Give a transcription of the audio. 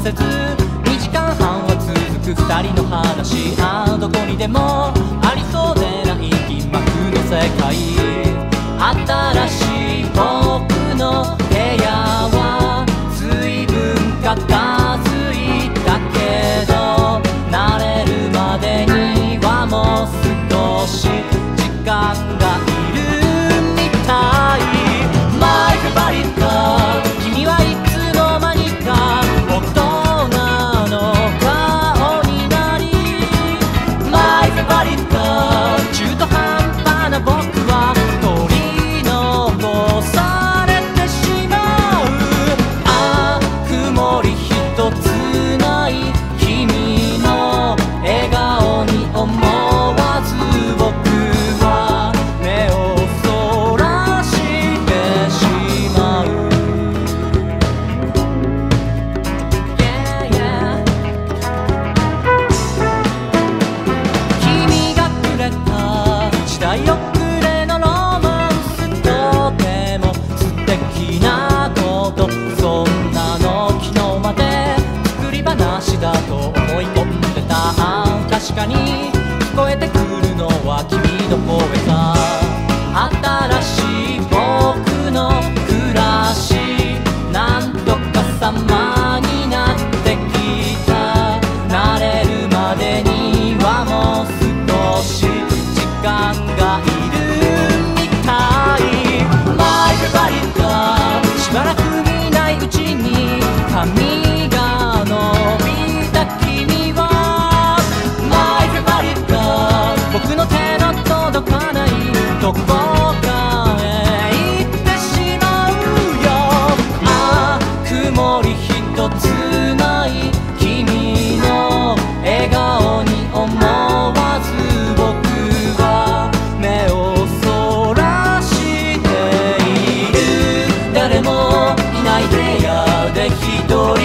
せず2時間半は続く2人の話。どこにでもありそうでない銀幕の世界。新しい僕の部屋は随分片付いたけど、慣れるまでにはもう少し時間がいるみたい。マイフェバリット、君はいつの間にか大人の顔になり、マイフェバリット、中途半端な僕は取り残されてしまう。曇り一つない君の笑顔に思わず僕は目をそらしてしまう。Yeah, yeah. 君がくれた時代遅れのロマンス、とても素敵なこと。そんなの昨日まで作り話だと思い込んでた。確かに聞こえてくるのは君の声さ。新しい僕の暮らし、なんとか様になってきた。慣れるまでにはもう少し時間がいるみたい。マイフェバリット、しばらく見ないうちに髪が伸びた君はマイフェバリット、僕の手の届かないどこかへ行ってしまうよ。曇り一つない君の笑顔に思わず僕は目をそらしている。誰もいない部屋で一人